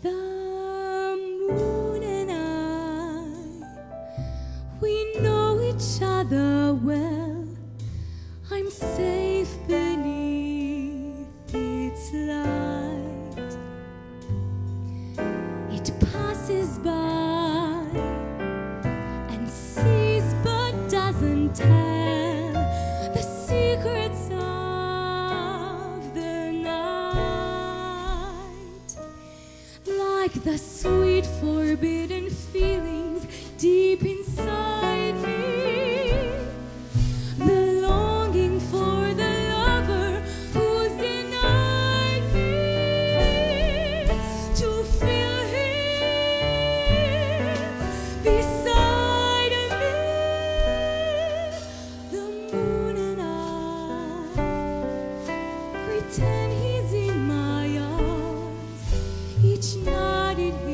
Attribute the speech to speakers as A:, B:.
A: The moon and I, we know each other well. I'm safe beneath its light. It passes by and sees but doesn't tell the secrets of the night. Like the sweet forbidden feelings deep inside me, the longing for the lover who's denied me, to feel him beside me. The moon and I pretend he's in my arms, each night it